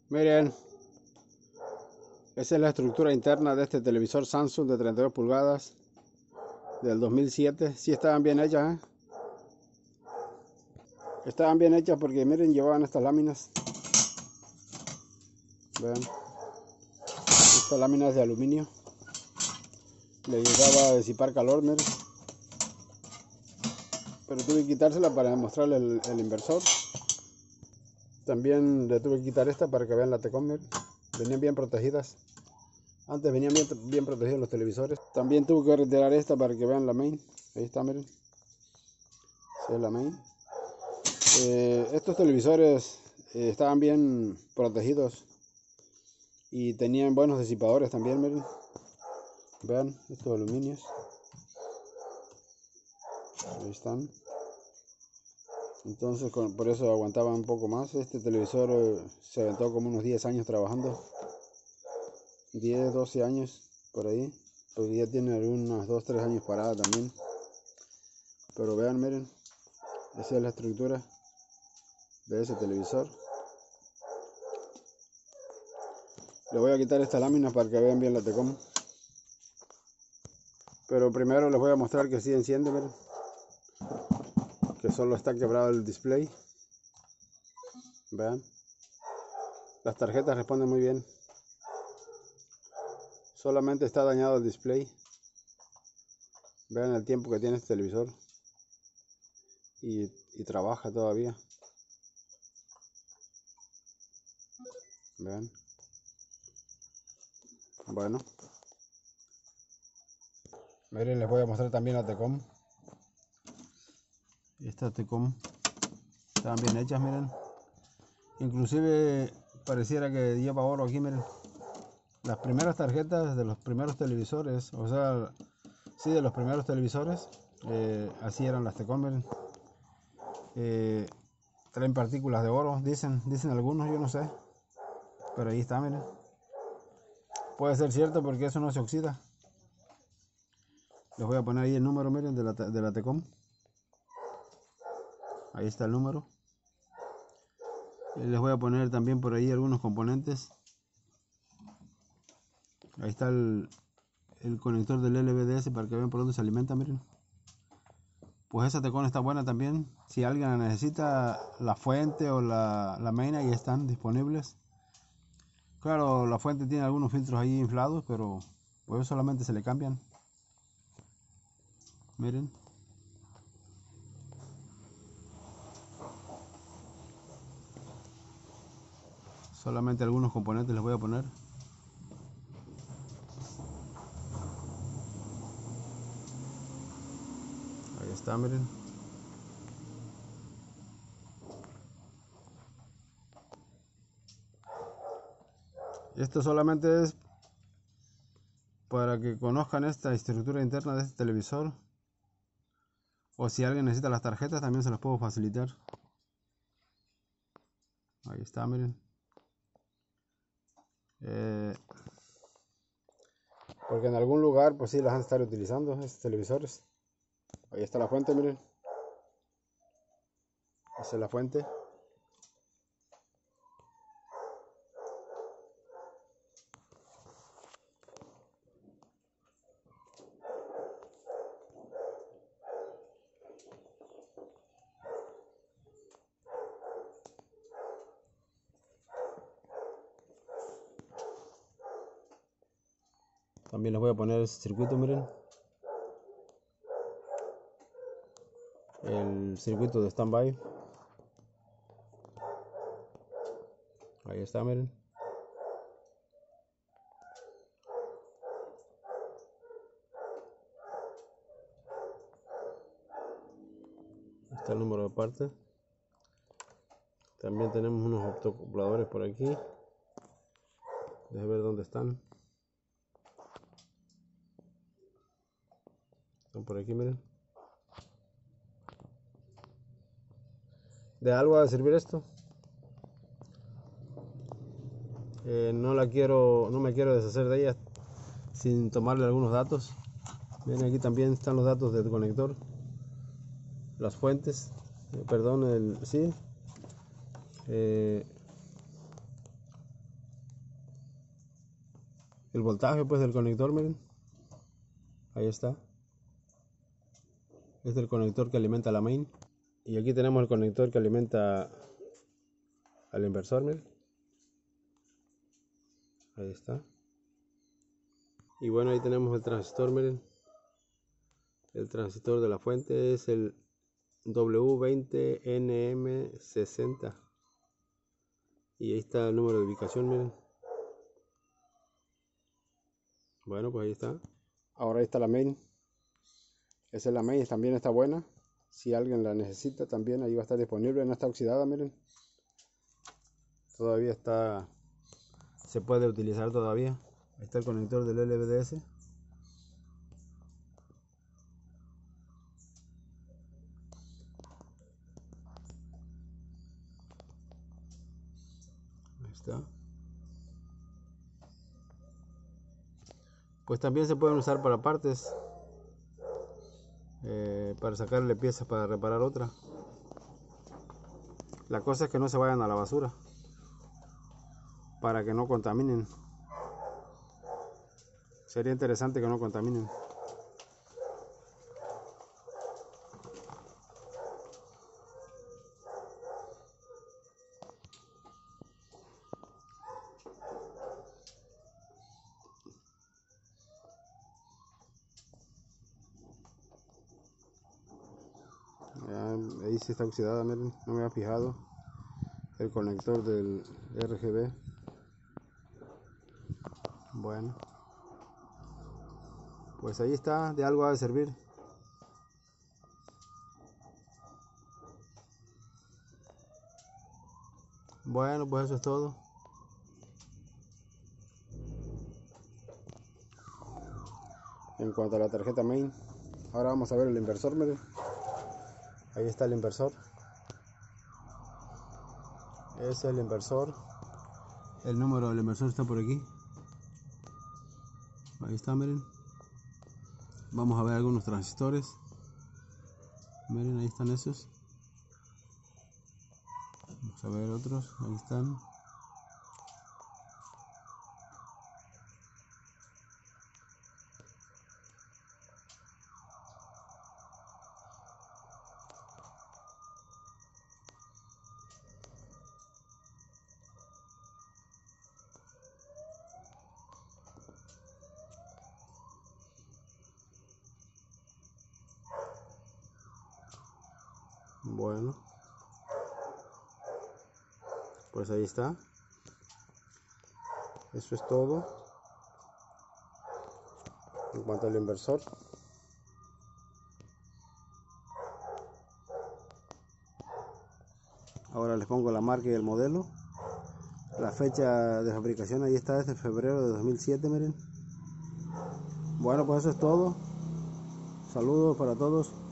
Miren, esa es la estructura interna de este televisor Samsung de 32 pulgadas del 2007. Sí estaban bien hechas, ¿eh? Estaban bien hechas porque miren, llevaban estas láminas. Vean, estas láminas de aluminio. Le ayudaba a disipar calor, miren. Pero tuve que quitársela para mostrarle el inversor. También le tuve que quitar esta para que vean la T-CON, miren. Venían bien protegidas. Antes venían bien protegidos los televisores. También tuve que retirar esta para que vean la main. Ahí está, miren. Esa es la main. Estos televisores estaban bien protegidos y tenían buenos disipadores también, miren. Vean estos aluminios. Ahí están. Entonces por eso aguantaban un poco más. Este televisor se aventó como unos 10 años trabajando. 10, 12 años por ahí. Porque ya tiene unos 2, 3 años parada también. Pero vean, miren. Esa es la estructura de ese televisor. Le voy a quitar esta lámina para que vean bien la T-CON. Pero primero les voy a mostrar que sí enciende, miren. Que solo está quebrado el display. Vean. Las tarjetas responden muy bien. Solamente está dañado el display. Vean el tiempo que tiene este televisor. Y trabaja todavía. Vean. Bueno. Miren, les voy a mostrar también la T-CON. Esta T-CON están bien hechas, miren. Inclusive pareciera que lleva oro aquí, miren. Las primeras tarjetas de los primeros televisores, o sea, sí, de los primeros televisores, así eran las T-CON, miren. Traen partículas de oro, dicen algunos, yo no sé. Pero ahí está, miren. Puede ser cierto porque eso no se oxida. Les voy a poner ahí el número, miren, de la T-CON. Ahí está el número. Les voy a poner también por ahí algunos componentes. Ahí está el conector del LVDS para que vean por dónde se alimenta, miren. Pues esa T-CON está buena también. Si alguien la necesita, la fuente o la main ahí están disponibles. Claro, la fuente tiene algunos filtros ahí inflados, pero pues solamente se le cambian. Miren. Solamente algunos componentes les voy a poner. Ahí está, miren. Esto solamente es para que conozcan esta estructura interna de este televisor. O si alguien necesita las tarjetas, también se las puedo facilitar. Ahí está, miren. Porque en algún lugar, pues sí, las van a estar utilizando estos televisores. Ahí está la fuente, miren. Esa es la fuente. También les voy a poner ese circuito, miren. El circuito de standby. Ahí está, miren. Está el número de parte. También tenemos unos autoacopladores por aquí. Déjenme ver dónde están. Están por aquí, miren. ¿De algo va a servir esto? No me quiero deshacer de ella sin tomarle algunos datos. Miren, aquí también están los datos del conector, las fuentes, perdón, sí, el voltaje pues del conector, miren. Ahí está. Este es el conector que alimenta la main. Y aquí tenemos el conector que alimenta al inversor, miren. Ahí está. Y bueno, ahí tenemos el transistor, miren. El transistor de la fuente es el W20NM60. Y ahí está el número de ubicación, miren. Bueno, pues ahí está. Ahora ahí está la main. Esa es la main, también está buena. Si alguien la necesita también, ahí va a estar disponible. No está oxidada, miren. Todavía está, se puede utilizar todavía. Ahí está el conector del LVDS. Ahí está. Pues también se pueden usar para partes, para sacarle piezas para reparar otra. La cosa es que no se vayan a la basura, para que no contaminen. Sería interesante que no contaminen. Ahí sí está oxidada, miren, no me había fijado. El conector del RGB. Bueno, pues ahí está, de algo ha de servir. Bueno, pues eso es todo. En cuanto a la tarjeta main, ahora vamos a ver el inversor, miren. Ahí está el inversor. Ese es el inversor. El número del inversor está por aquí. Ahí está, miren. Vamos a ver algunos transistores. Miren, ahí están esos. Vamos a ver otros. Ahí están. Bueno, pues ahí está. Eso es todo en cuanto al inversor. Ahora les pongo la marca y el modelo. La fecha de fabricación ahí está, desde febrero de 2007, miren. Bueno, pues eso es todo. Saludos para todos.